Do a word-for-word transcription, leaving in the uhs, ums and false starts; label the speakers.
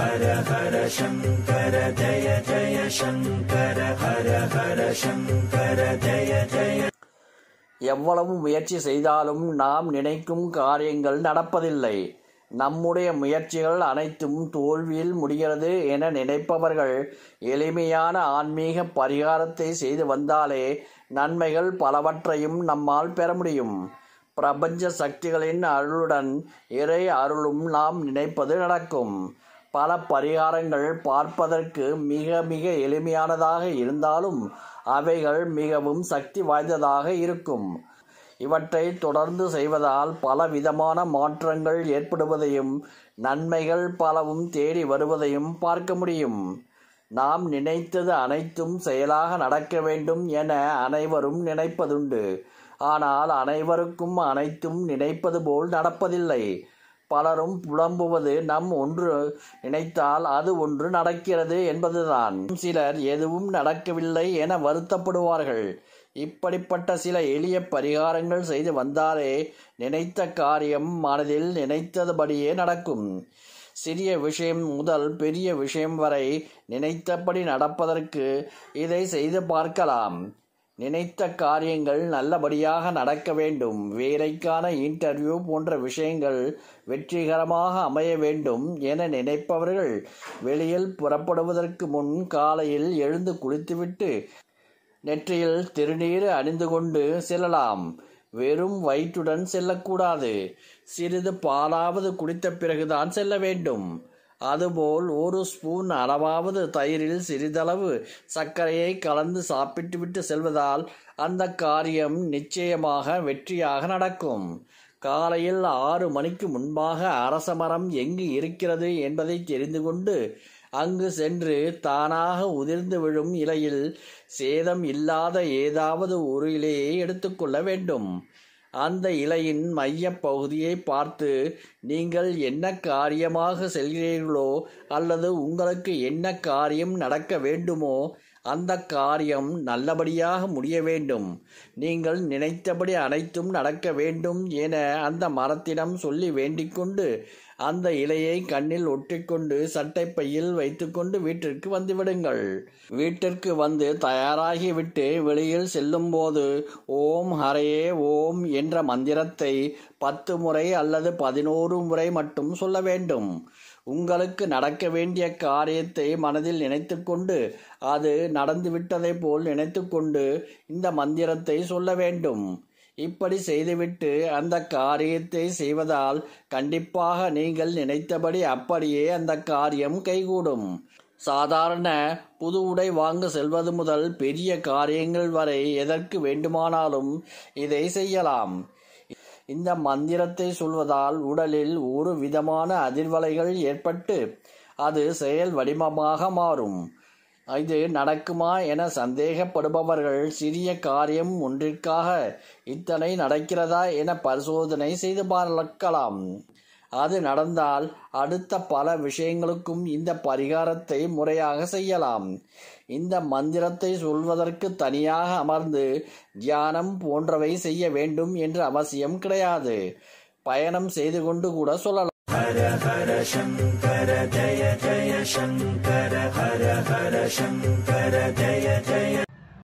Speaker 1: ஹர ஹர சங்கர ஜய ஜய சங்கர ஹர ஹர சங்கர ஜய ஜய.
Speaker 2: எவ்வளவு முயற்சி செய்தாலும் நாம் நினைக்கும் காரியங்கள் நடப்பதில்லை. நம்முடைய முயற்சிகள் அனைத்தும் தோல்வியில் முடிகிறது என நினைப்பவர்கள் எளிமையான ஆன்மீக பரிகாரத்தை செய்து வந்தாலே நன்மைகள் பலவற்றையும் நம்மால் பெற முடியும். பிரபஞ்ச சக்திகளின் அருளுடன் இறை அருளும் நாம் நினைப்பது நடக்கும். பல பரிகாரங்கள் பார்ப்பதற்கு மிக மிக எளிமையானதாக இருந்தாலும் அவைகள் மிகவும் சக்தி வாய்ந்ததாக இருக்கும். இவற்றை தொடர்ந்து செய்வதால் பல விதமான மாற்றங்கள் ஏற்படுவதையும் நன்மைகள் பலவும் தேடி வருவதையும் பார்க்க முடியும். நாம் நினைத்தது அனைத்தும் செயலாக நடக்க வேண்டும் என அனைவரும் நினைப்பதுண்டு. ஆனால் அனைவருக்கும் அனைத்தும் நினைப்பது போல் நடப்பதில்லை. பலரும் புலம்புவது நம் ஒன்று நினைத்தால் அது ஒன்று நடக்கிறது என்பதுதான். சிலர் எதுவும் நடக்கவில்லை என வருத்தப்படுவார்கள். இப்படிப்பட்ட சில எளிய பரிகாரங்கள் செய்து வந்தாலே நினைத்த காரியம் மனதில் நினைத்தபடியே நடக்கும். சிறிய விஷயம் முதல் பெரிய விஷயம் வரை நினைத்தபடி நடப்பதற்கு இதை செய்து பார்க்கலாம். நினைத்த காரியங்கள் நல்லபடியாக நடக்க வேண்டும், வேலைக்கான இன்டர்வியூ போன்ற விஷயங்கள் வெற்றிகரமாக அமைய வேண்டும் என நினைப்பவர்கள் வெளியில் புறப்படுவதற்கு முன் காலையில் எழுந்து குளித்துவிட்டு நெற்றியில் திருநீர் அணிந்து கொண்டு செல்லலாம். வெறும் வயிற்றுடன் செல்லக்கூடாது. சிறிது பாலாவது குடித்த பிறகுதான் செல்ல வேண்டும். அதுபோல் ஒரு ஸ்பூன் அளவாவது தயிரில் சிறிதளவு சர்க்கரையை கலந்து சாப்பிட்டுவிட்டு செல்வதால் அந்த காரியம் நிச்சயமாக வெற்றியாக நடக்கும். காலையில் ஆறு மணிக்கு முன்பாக அரச மரம் எங்கு இருக்கிறது என்பதை தெரிந்து கொண்டு அங்கு சென்று தானாக உதிர்ந்து விழும் இலையில் சேதம் இல்லாத ஏதாவது ஒரு இலையை எடுத்துக்கொள்ள வேண்டும். அந்த இலையின் மைய பகுதியை பார்த்து நீங்கள் என்ன காரியமாக செல்கிறீர்களோ அல்லது உங்களுக்கு என்ன காரியம் நடக்க வேண்டுமோ அந்த காரியம் நல்லபடியாக முடிய வேண்டும், நீங்கள் நினைத்தபடி அனைத்தும் நடக்க வேண்டும் என அந்த மரத்திடம் சொல்லி வேண்டிக்கொண்டு அந்த இலையை கண்ணில் ஒட்டிக்கொண்டு சட்டை பையில் வைத்துக்கொண்டு வீட்டிற்கு வந்துவிடுங்கள். வீட்டிற்கு வந்து தயாராகிவிட்டு வெளியில் செல்லும் போது ஓம் ஹரையே ஓம் என்ற மந்திரத்தை பத்து முறை அல்லது பதினோரு முறை மட்டும் சொல்ல வேண்டும். உங்களுக்கு நடக்க வேண்டிய காரியத்தை மனதில் நினைத்து கொண்டு அது நடந்துவிட்டதை போல் நினைத்து கொண்டு இந்த மந்திரத்தை சொல்ல வேண்டும். இப்படி செய்துவிட்டு அந்த காரியத்தை செய்வதால் கண்டிப்பாக நீங்கள் நினைத்தபடி அப்படியே அந்த காரியம் கைகூடும். சாதாரண புது உடை வாங்க செல்வது முதல் பெரிய காரியங்கள் வரை எதற்கு வேண்டுமானாலும் இதை செய்யலாம். இந்த மந்திரத்தை சொல்வதால் உடலில் ஒரு விதமான அதிர்வலைகள் ஏற்பட்டு அது செயல் வடிவமாக மாறும். இது நடக்குமா என சந்தேகப்படுபவர்கள் சிறிய காரியம் ஒன்றிற்காக இத்தனை நடக்கிறதா என பரிசோதனை செய்து பார்க்கலாம். அது நடந்தால் அடுத்த பல விஷயங்களுக்கும் இந்த பரிகாரத்தை முறையாக செய்யலாம். இந்த மந்திரத்தை சொல்வதற்கு தனியாக அமர்ந்து தியானம் போன்றவை செய்ய வேண்டும் என்ற அவசியம் கிடையாது. பயணம் செய்து கொண்டு கூட சொல்லலாம்.
Speaker 1: ஹர ஹர சங்கர ஜய ஜய சங்கர ஹர ஹர சங்கர ஜய ஜய